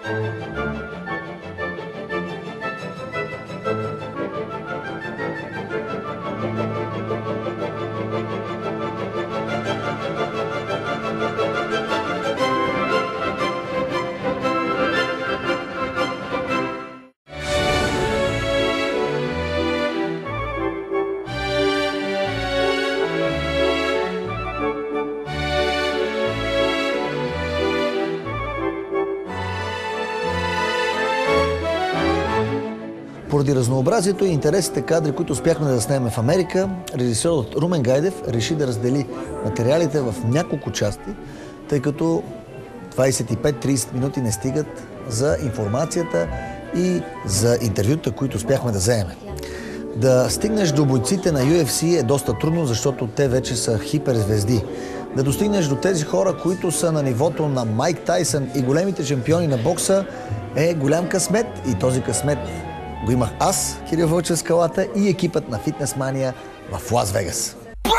Поради разнообразието и интересите кадри, които успяхме да заснемем в Америка, режисьорът Румен Гайдев реши да раздели материалите в няколко части, тъй като 25-30 минути не стигат за информацията и за интервюта, които успяхме да вземем. Да стигнеш до бойците на UFC е доста трудно, защото те вече са хиперзвезди. Да достигнеш до тези хора, които са на нивото на Майк Тайсън и големите шампиони на бокса, е голям късмет и този късмет го имах аз, Кирил Вълчев Скалата, и екипът на Фитнес Мания в Лас Вегас.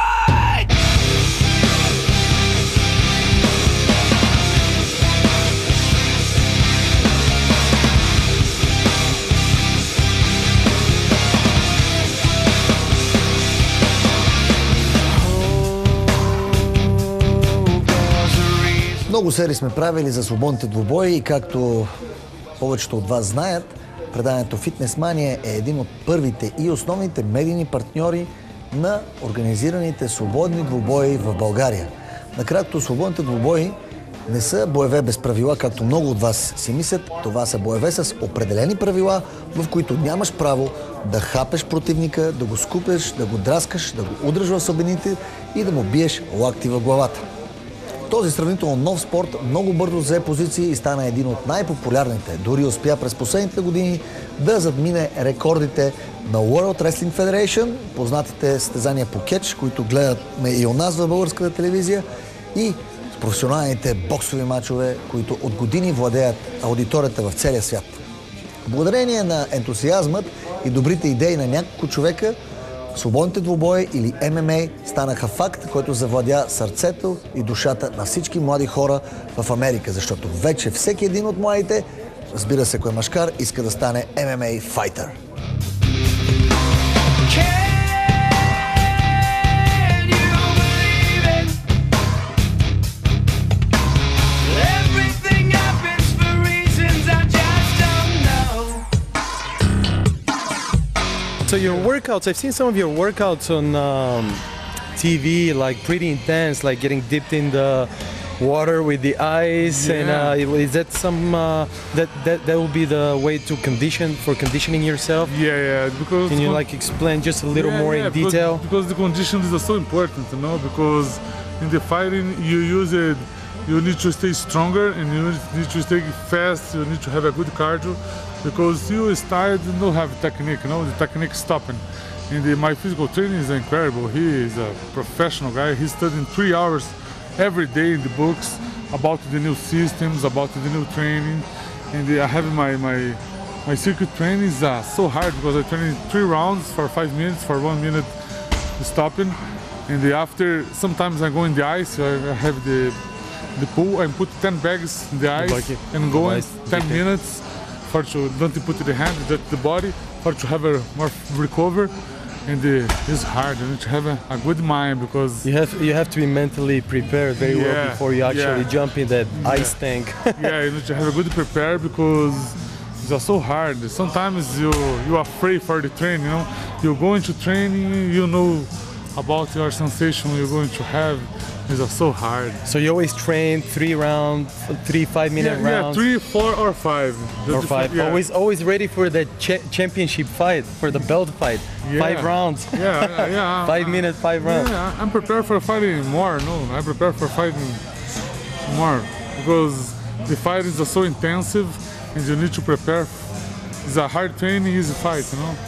Много серии сме правили за свободните двубои и както повечето от вас знаят, преданието Фитнес Мания е един от първите и основните медийни партньори на организираните свободни двубои в България. Накратко, свободните двубои не са боеве без правила, както много от вас си мислят. Това са боеве с определени правила, в които нямаш право да хапеш противника, да го скупеш, да го драскаш, да го удръж в слабините и да му биеш лакти в главата. Този сравнително нов спорт много бързо взе позиции и стана един от най-популярните. Дори успя през последните години да задмине рекордите на World Wrestling Federation, познатите състезания по кетч, които гледаме и у нас в българската телевизия, и с професионалните боксови мачове, които от години владеят аудиторията в целия свят. Благодарение на ентусиазмът и добрите идеи на няколко човека, свободните двубои или ММА станаха факт, който завладя сърцето и душата на всички млади хора в Америка, защото вече всеки един от младите, разбира се, кой е машкар, иска да стане ММА файтър. So your workouts, I've seen some of your workouts on TV, like pretty intense, like getting dipped in the water with the ice. Yeah. And is that some that will be the way to conditioning yourself? Yeah, because can you like explain just a little more in detail? Because the conditions are so important, you know. Because in the fighting, you need to stay stronger and you need to stay fast. You need to have a good cardio. Because you start, you don't have technique, you know, the technique stopping. And my physical training is incredible. He is a professional guy. He's studying 3 hours every day in the books about the new systems, about the new training. And I have my circuit training is so hard because I train 3 rounds for 5 minutes, for 1 minute stopping. And after, sometimes I go in the ice, I have the pool, I put 10 bags in the ice and go in 10 minutes. For to don't put the hand, just the body, for to have a more recover, and it's hard. You need to have a good mind because you have to be mentally prepared very well before you actually jump in that ice tank. Yeah, you need to have a good prepare because it's so hard. Sometimes you are afraid for the training. You know, you go into training, you know about your sensation you're going to have. It's so hard. So you always train 3 rounds, 3 5-minute rounds? Yeah, 3, 4 or 5. Or 5. Yeah. Always ready for the championship fight, for the belt fight. Yeah. 5 rounds. Yeah. 5 minutes, 5 rounds. Yeah, I'm prepared for fighting more. No, I'm prepared for fighting more because the fight is so intensive and you need to prepare. It's a hard training, easy fight, you know.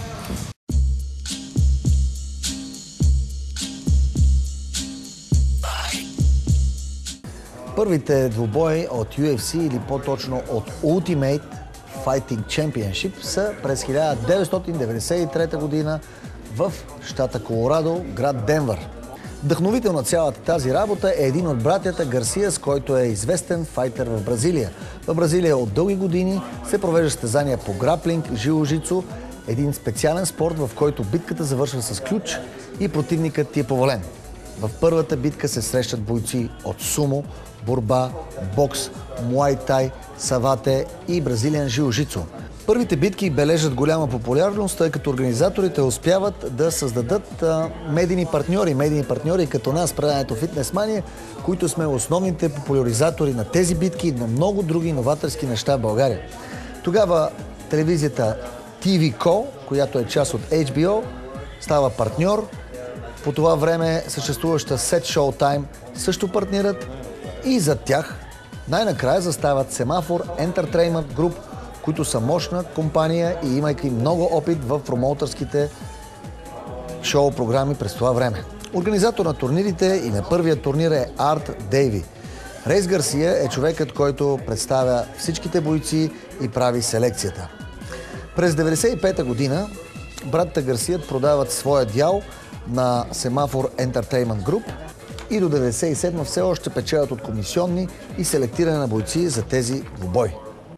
Първите двубои от UFC или по-точно от Ultimate Fighting Championship са през 1993 година в щата Колорадо, град Денвър. Вдъхновител на цялата тази работа е един от братята Гарсия, с който е известен файтер в Бразилия. В Бразилия от дълги години се провежда състезания по граплинг, жило-жицу, един специален спорт, в който битката завършва с ключ и противникът ти е повален. В първата битка се срещат бойци от сумо, борба, бокс, муай тай, савате и бразилиан жило-жицу. Първите битки бележат голяма популярност, тъй като организаторите успяват да създадат медийни партньори като нас, предаването Фитнес Мания, които сме основните популяризатори на тези битки и на много други новаторски неща в България. Тогава телевизията TVCO, която е част от HBO, става партньор. По това време съществуваща Set Showtime също партнират и за тях най-накрая застават Семафор Entertainment Group, които са мощна компания и имайки много опит в промоутърските шоу-програми през това време. Организатор на турнирите и на първия турнир е Арт Дейви. Рейс Гарсия е човекът, който представя всичките бойци и прави селекцията. През 1995 година братята Гарсия продават своя дял на Семафор Entertainment Group и до 1997 все още печелят от комисионни и селектиране на бойци за тези двубой.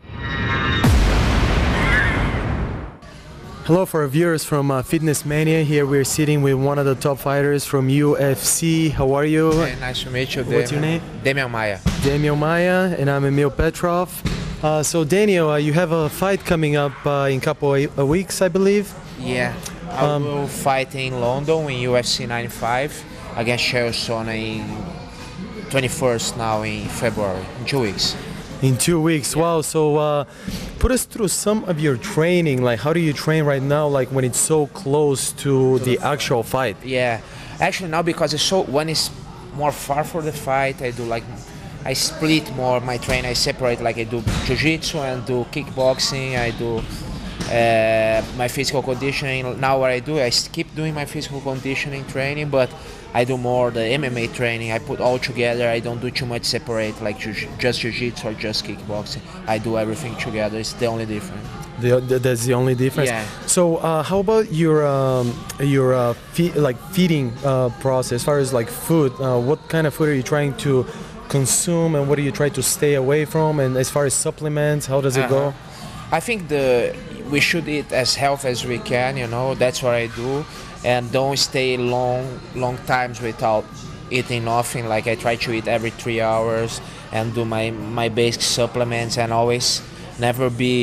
Hello for our viewers from Fitness Mania. Here we're sitting with one of the top fighters from UFC. How are you? Hey, nice to meet you. What's your name? Damian Maia. Daniel Maia, and I'm Emil Petrov. So Daniel, you have a fight coming up in a couple of weeks, I believe. Yeah, I will fight in London in UFC 95 against Chael Sonnen in 21st now in February, in 2 weeks. In 2 weeks, wow. So put us through some of your training. Like, how do you train right now, like when it's so close to the actual fight? Yeah, actually now because it's so, when it's more far for the fight, I split more my training. I separate, like I do jiu-jitsu and do kickboxing. I do my physical conditioning. Now what I do, I keep doing my physical conditioning training, but I do more the MMA training. I put all together. I don't do too much separate, like just jiu-jitsu or just kickboxing. I do everything together. It's the only difference. That's the only difference. Yeah. So how about your feeding process? As far as like food, what kind of food are you trying to consume, and what do you try to stay away from? And as far as supplements, how does it go? I think we should eat as healthy as we can. You know, that's what I do. And don't stay long times without eating nothing. Like I try to eat every 3 hours and do my basic supplements and always never be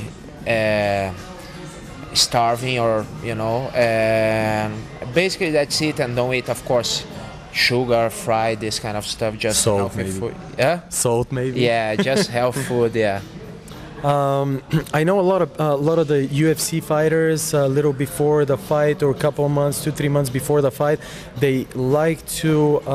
starving or and basically that's it. And don't eat, of course, sugar, fried, this kind of stuff. Just salt, healthy maybe. food. Yeah. Salt, maybe. Yeah, just health food. Yeah. I know a lot of the UFC fighters a little before the fight or a couple of months, 2-3 months before the fight, they like to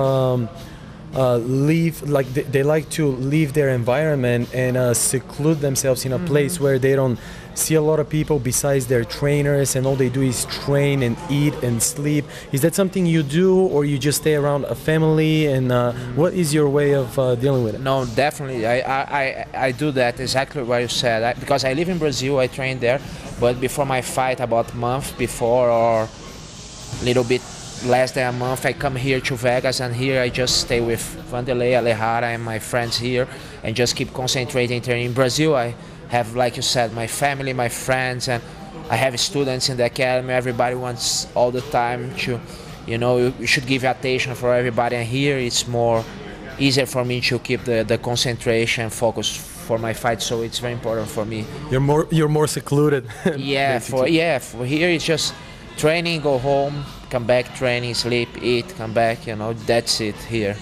leave their environment and seclude themselves in a place where they don't see a lot of people besides their trainers, and all they do is train and eat and sleep. Is that something you do, or you just stay around a family? And what is your way of dealing with it? No, definitely. I do that exactly what you said. Because I live in Brazil, I train there. But before my fight, about a month before or a little bit less than a month, I come here to Vegas, and here I just stay with Vanderlei, Alejara, and my friends here, and just keep concentrating training. In Brazil, I have, like you said, my family, my friends, and I have students in the academy. Everybody wants all the time to, you should give attention for everybody. And here it's more easier for me to keep the concentration focus for my fight. So it's very important for me. You're more secluded. Yeah, for here it's just training, go home, come back, training, sleep, eat, come back. That's it here.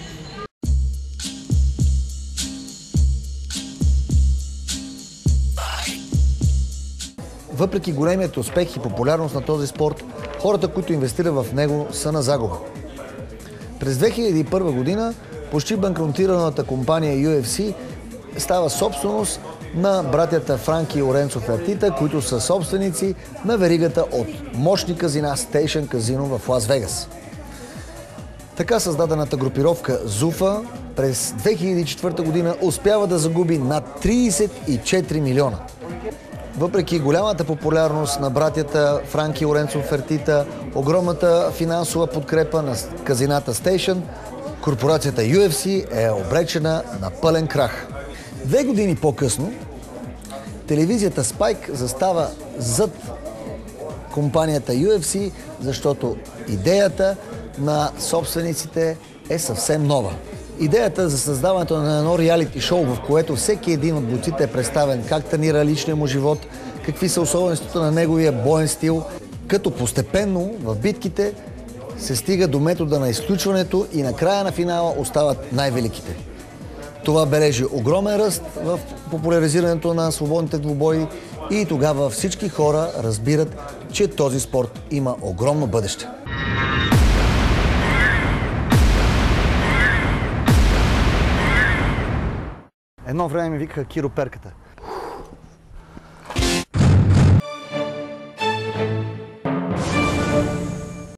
Въпреки големият успех и популярност на този спорт, хората, които инвестират в него, са на загуба. През 2001 година почти банкротираната компания UFC става собственост на братята Франки и Лоренцо Фертита, които са собственици на веригата от мощни казина Station Casino в Лас Вегас. Така създадената групировка Зуфа през 2004 година успява да загуби над 34 милиона. Въпреки голямата популярност на братята Франки Лоренцо Фертита, огромната финансова подкрепа на казината Station, корпорацията UFC е обречена на пълен крах. 2 години по-късно телевизията Spike застава зад компанията UFC, защото идеята на собствениците е съвсем нова. Идеята за създаването на едно реалити шоу, в което всеки един от бойците е представен как тренира личния му живот, какви са особеностите на неговия боен стил, като постепенно в битките се стига до метода на изключването и на края на финала остават най-великите. Това бележи огромен ръст в популяризирането на свободните двубои и тогава всички хора разбират, че този спорт има огромно бъдеще. Едно време ми викаха Киро Перката.